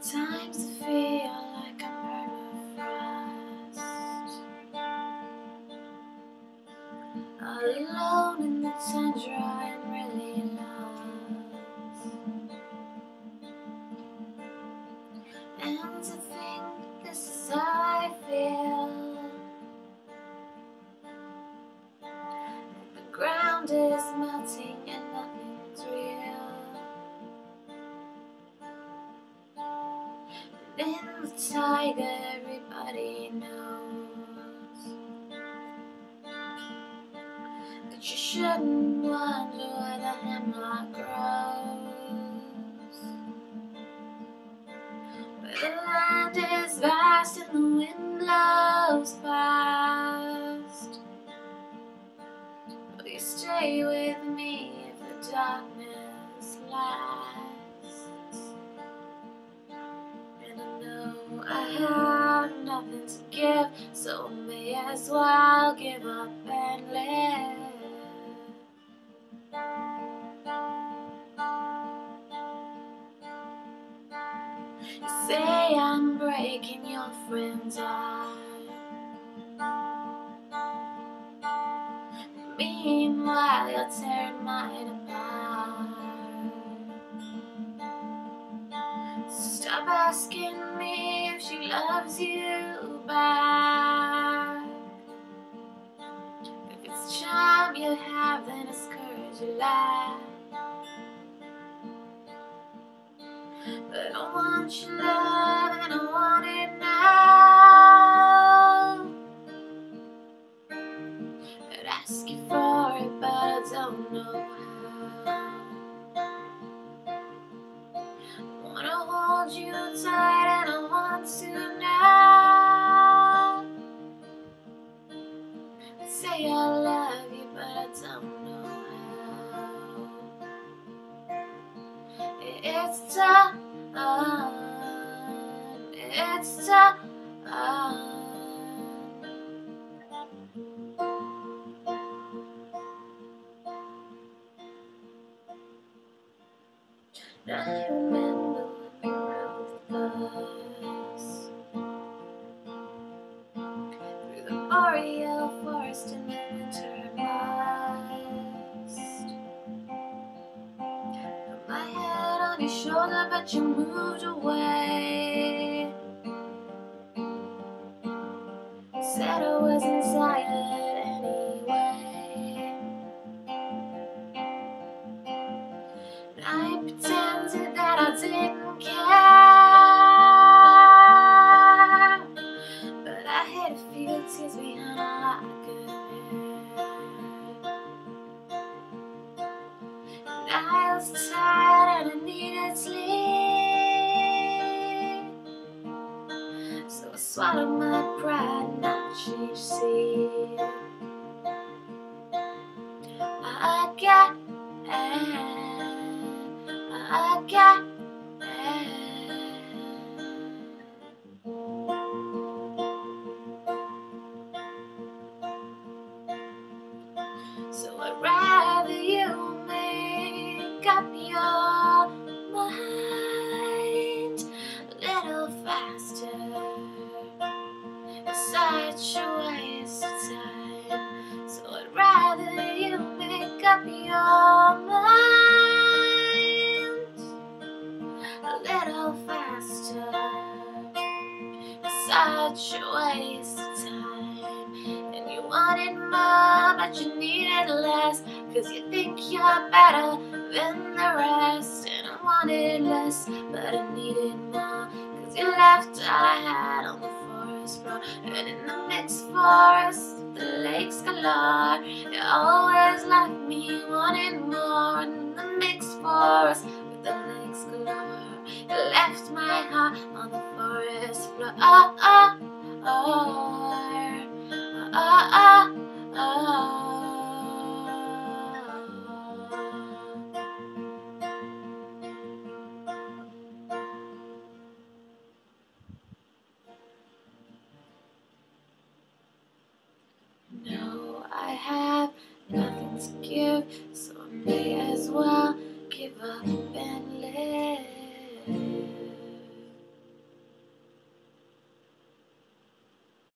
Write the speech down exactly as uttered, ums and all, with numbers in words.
Times I feel like I'm permafrost, all alone in the tundra and really lost. And to think this is how I feel, like the ground is melting and nothing's real. In the tide everybody knows that you shouldn't wonder where the hemlock grows, where the land is vast and the wind blows past. Will you stay with me if the darkness lasts? I have nothing to give, so may as well give up and live. You say I'm breaking your friend's heart, meanwhile you're tearing mine apart. Stop asking me if she loves you back. If it's charm you have, then it's courage you lack. But I want your love and I want it now. I'd ask you for it, but I don't know how. I wanna hold you tight and I want to now. I'd say I love you, but I don't know how. It's done, it's done. I remember when we rode the bus through the boreal forest in the winter mist. Put my head on your shoulder, but you moved away. Said I wasn't tired anyway. And I pretended that I didn't care, but I had a few tears behind a lock of hair. And I was tired and I needed sleep, so I swallowed my pride and I changed seat. I got I got so I'd rather you make up your mind a little faster. It's such a waste of time, so I'd rather you make up your mind a little faster. It's such a waste of time. And you wanted more, but you needed less, cause you think you're better than the rest. And I wanted less, but I needed more, cause you left all I had on the forest floor. And in the mixed forest, the lakes galore, you always left me wanting more. And in the mixed forest, with the lakes galore, you left my heart on the forest floor. Oh, oh, oh, oh, oh, oh. No, I have nothing to give, so I may as well give up and live.